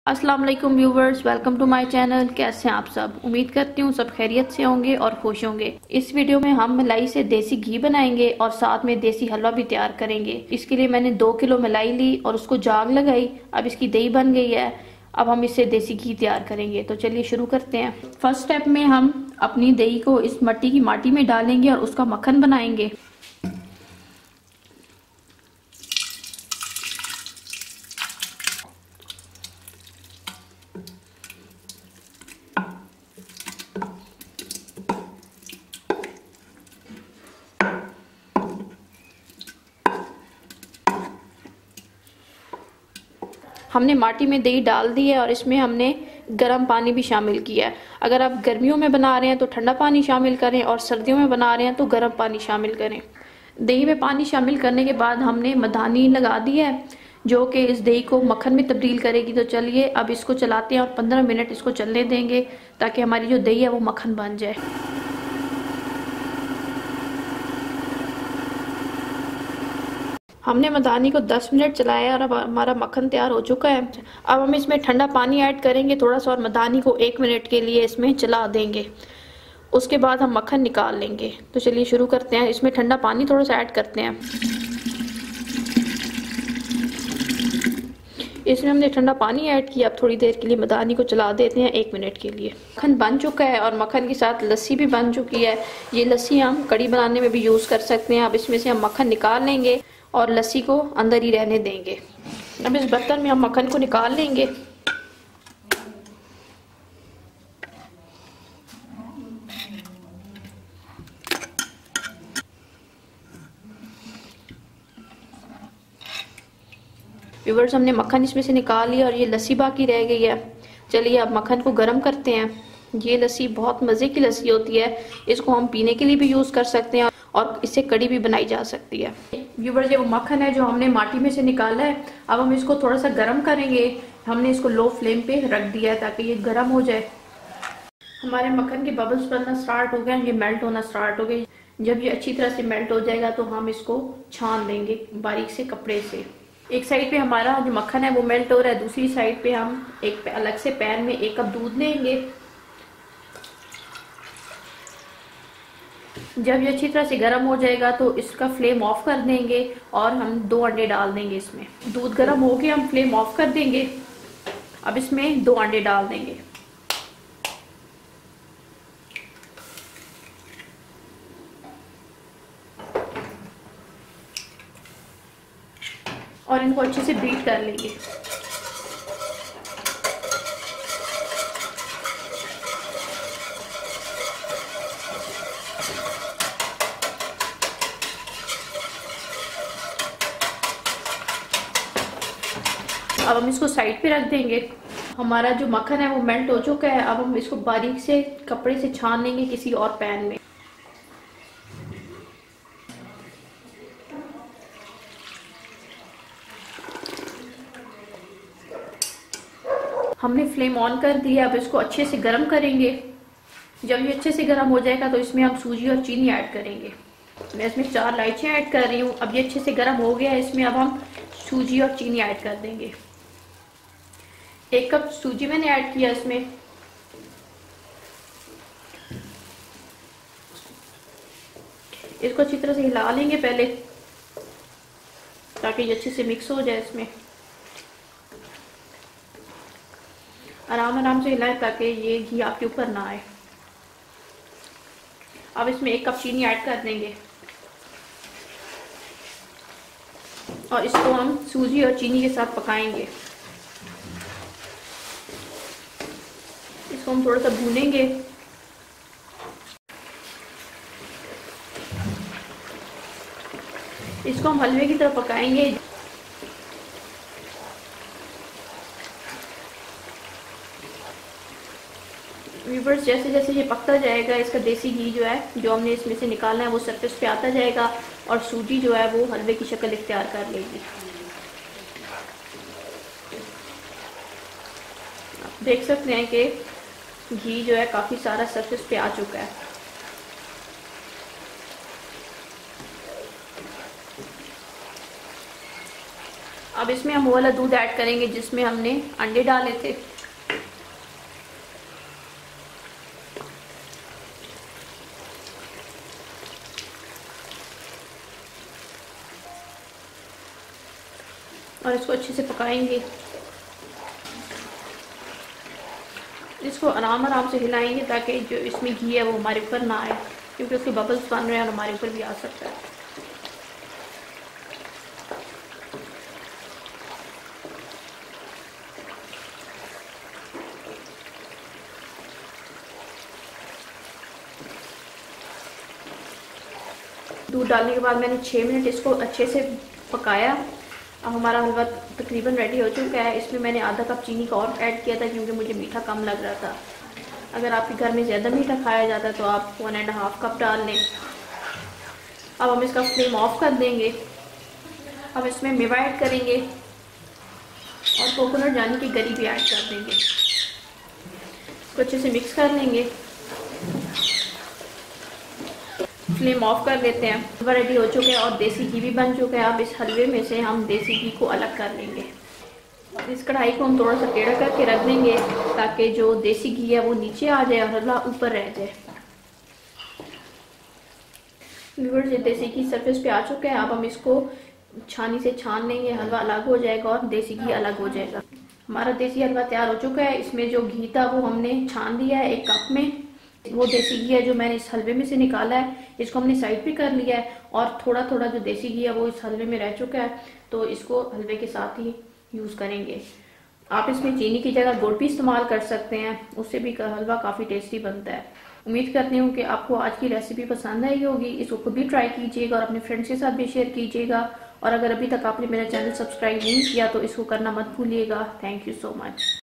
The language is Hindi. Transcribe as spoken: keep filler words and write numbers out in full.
अस्सलाम वालेकुम viewers, welcome to my channel. कैसे हैं आप सब? उम्मीद करती हूँ सब खैरियत से होंगे और खुश होंगे। इस वीडियो में हम मलाई से देसी घी बनाएंगे और साथ में देसी हलवा भी तैयार करेंगे। इसके लिए मैंने दो किलो मलाई ली और उसको जाग लगाई। अब इसकी दही बन गई है। अब हम इससे देसी घी तैयार करेंगे, तो चलिए शुरू करते हैं। फर्स्ट स्टेप में हम अपनी दही को इस मट्टी की माटी में डालेंगे और उसका मक्खन बनाएंगे। हमने माटी में दही डाल दी है और इसमें हमने गर्म पानी भी शामिल किया है। अगर आप गर्मियों में बना रहे हैं तो ठंडा पानी शामिल करें और सर्दियों में बना रहे हैं तो गर्म पानी शामिल करें। दही में पानी शामिल करने के बाद हमने मधानी लगा दी है जो कि इस दही को मक्खन में तब्दील करेगी। तो चलिए अब इसको चलाते हैं और पंद्रह मिनट इसको चलने देंगे ताकि हमारी जो दही है वो मक्खन बन जाए। हमने मधानी को दस मिनट चलाया और अब हमारा मक्खन तैयार हो चुका है। अब हम इसमें ठंडा पानी ऐड करेंगे थोड़ा सा और मधानी को एक मिनट के लिए इसमें चला देंगे। उसके बाद हम मक्खन निकाल लेंगे। तो चलिए शुरू करते हैं। इसमें ठंडा पानी थोड़ा सा ऐड करते हैं। इसमें हमने ठंडा पानी ऐड किया। अब थोड़ी देर के लिए मधानी को चला देते हैं एक मिनट के लिए। मक्खन बन चुका है और मक्खन के साथ लस्सी भी बन चुकी है। ये लस्सी हम कड़ी बनाने में भी यूज़ कर सकते हैं। अब इसमें से हम मक्खन निकाल लेंगे और लस्सी को अंदर ही रहने देंगे। अब इस बर्तन में हम मक्खन को निकाल लेंगे। व्यूअर्स, हमने मक्खन इसमें से निकाल लिया और ये लस्सी बाकी रह गई है। चलिए अब मक्खन को गर्म करते हैं। ये लस्सी बहुत मज़े की लस्सी होती है। इसको हम पीने के लिए भी यूज़ कर सकते हैं और इससे कड़ी भी बनाई जा सकती है। व्यूअर्स, ये वो मक्खन है जो हमने माटी में से निकाला है। अब हम इसको थोड़ा सा गर्म करेंगे। हमने इसको लो फ्लेम पे रख दिया है ताकि ये गर्म हो जाए। हमारे मक्खन के बबल्स बनना स्टार्ट हो गए, ये मेल्ट होना स्टार्ट हो गए। जब ये अच्छी तरह से मेल्ट हो जाएगा तो हम इसको छान लेंगे बारीक से कपड़े से। एक साइड पे हमारा जो मक्खन है वो मेल्ट हो रहा है, दूसरी साइड पे हम एक अलग से पैन में एक कप दूध लेंगे। जब ये अच्छी तरह से गर्म हो जाएगा तो इसका फ्लेम ऑफ कर देंगे और हम दो अंडे डाल देंगे इसमें। दूध गर्म हो गया, हम फ्लेम ऑफ कर देंगे। अब इसमें दो अंडे डाल देंगे और इनको अच्छे से बीट कर लेंगे। अब हम इसको साइड पे रख देंगे। हमारा जो मक्खन है वो मेल्ट हो चुका है। अब हम इसको बारीक से कपड़े से छान लेंगे किसी और पैन में। हमने फ्लेम ऑन कर दिया। अब इसको अच्छे से गर्म करेंगे। जब ये अच्छे से गर्म हो जाएगा तो इसमें हम सूजी और चीनी ऐड करेंगे। मैं इसमें चार इलायचियाँ ऐड कर रही हूँ। अब ये अच्छे से गर्म हो गया है। इसमें अब हम सूजी और चीनी ऐड कर देंगे। एक कप सूजी मैंने ऐड किया इसमें। इसको अच्छी तरह से हिला लेंगे पहले ताकि ये अच्छे से मिक्स हो जाए। इसमें आराम आराम से हिलाएं ताकि ये घी आपके ऊपर ना आए। अब इसमें एक कप चीनी ऐड कर देंगे और इसको हम सूजी और चीनी के साथ पकाएंगे। इसको हम थोड़ा सा भूनेंगे। इसको हम हलवे की तरह पकाएंगे। व्यूअर्स, जैसे जैसे ये पकता जाएगा इसका देसी घी जो है जो हमने इसमें से निकालना है वो सरफेस पे आता जाएगा और सूजी जो है वो हलवे की शक्ल इख्तियार कर लेगी। आप देख सकते हैं कि घी जो है काफ़ी सारा सरफेस पे आ चुका है। अब इसमें हम वो वाला दूध ऐड करेंगे जिसमें हमने अंडे डाले थे। और इसको अच्छे से पकाएंगे। इसको आराम आराम से हिलाएंगे ताकि जो इसमें घी है वो हमारे ऊपर ना आए, क्योंकि उसके बबल्स बन रहे हैं और हमारे ऊपर भी आ सकता है। दूध डालने के बाद मैंने छः मिनट इसको अच्छे से पकाया। अब हमारा हलवा तकरीबन रेडी हो चुका है। इसमें मैंने आधा कप चीनी का और ऐड किया था क्योंकि मुझे मीठा कम लग रहा था। अगर आपके घर में ज़्यादा मीठा खाया जाता है तो आप वन एंड हाफ कप डाल लें। अब हम इसका फ्लेम ऑफ कर देंगे। अब इसमें मेवा ऐड करेंगे और कोकोनट जानी की गरी भी ऐड कर देंगे। इसको अच्छे से मिक्स कर लेंगे। फ्लेम ऑफ कर लेते हैं। हलवा रेडी हो चुका है और देसी घी भी बन चुका है। अब इस हलवे में से हम देसी घी को अलग कर लेंगे। इस कढ़ाई को हम थोड़ा सा टेढ़ा करके रख देंगे ताकि जो देसी घी है वो नीचे आ जाए और हलवा ऊपर रह जाए। व्यूअर्स, ये देसी घी सरफेस पे आ चुका है। अब हम इसको छानी से छान लेंगे, हलवा अलग हो जाएगा और देसी घी अलग हो जाएगा। हमारा देसी हलवा तैयार हो चुका है। इसमें जो घी था वो हमने छान लिया है एक कप में। वो देसी घी है जो मैंने इस हलवे में से निकाला है, इसको हमने साइड पे कर लिया है। और थोड़ा थोड़ा जो देसी घी है वो इस हलवे में रह चुका है, तो इसको हलवे के साथ ही यूज़ करेंगे। आप इसमें चीनी की जगह गुड़ भी इस्तेमाल कर सकते हैं, उससे भी हलवा काफ़ी टेस्टी बनता है। उम्मीद करती हूँ कि आपको आज की रेसिपी पसंद आई होगी। इसको खुद भी ट्राई कीजिएगा और अपने फ्रेंड्स के साथ भी शेयर कीजिएगा। और अगर अभी तक आपने मेरा चैनल सब्सक्राइब नहीं किया तो इसको करना मत भूलिएगा। Thank you so much.